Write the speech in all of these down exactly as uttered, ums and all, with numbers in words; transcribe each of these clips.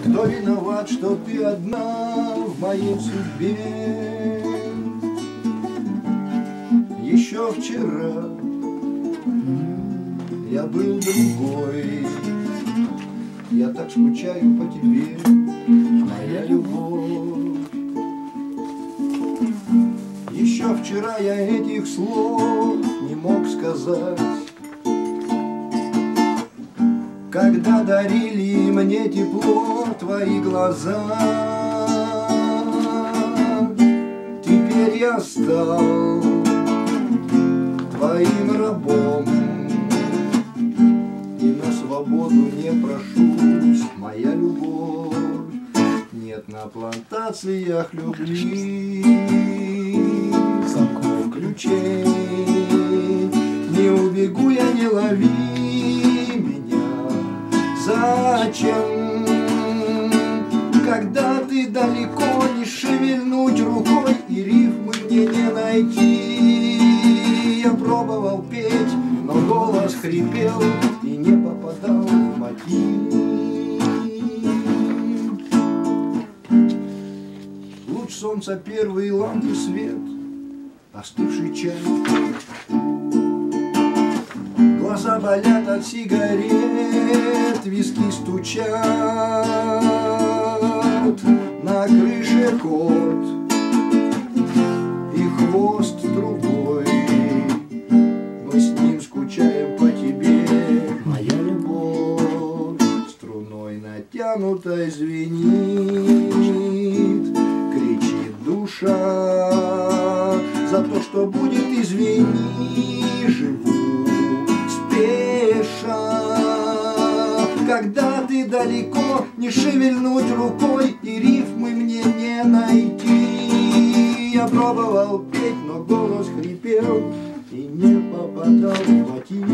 Кто виноват, что ты одна в моей судьбе? Еще вчера я был другой. Я так скучаю по тебе, моя любовь. Еще вчера я этих слов не мог сказать, когда дарили мне тепло твои глаза. Теперь я стал твоим рабом и на свободу не прошусь, моя любовь. Нет на плантациях любви замков ключей. Не убегу я, не лови меня. Зачем, когда ты далеко, не шевельнуть рукой и рифмы мне не найти? Я пробовал петь, но голос хрипел и не попадал в мотив. Луч солнца, первый лампы свет, остывший чай. Глаза болят от сигарет, виски стучат. На крыше кот и хвост другой. Мы с ним скучаем по тебе, моя любовь. Струной натянутой звенит, кричит душа. За то, что будет, извини, живу спеша. Когда ты далеко, не шевельнуть рукой и рифмы мне не найти. Я пробовал петь, но голос хрипел и не попадал в мотив.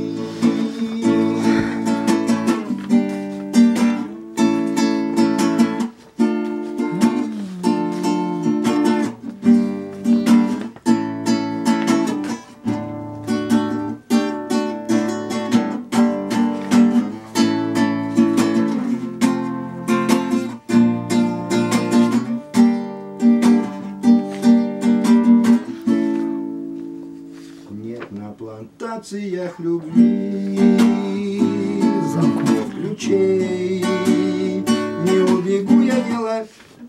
На плантациях любви замков ключей. Не убегу я, не лови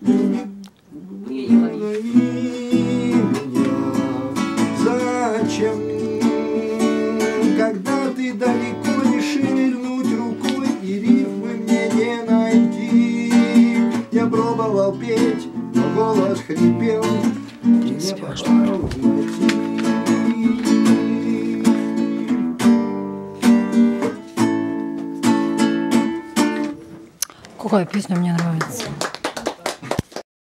меня. Зачем, когда ты далеко, не шевельнуть рукой и рифмы мне не найти? Я пробовал петь, но голос хрипел и не попал в мотив. Какая песня мне нравится?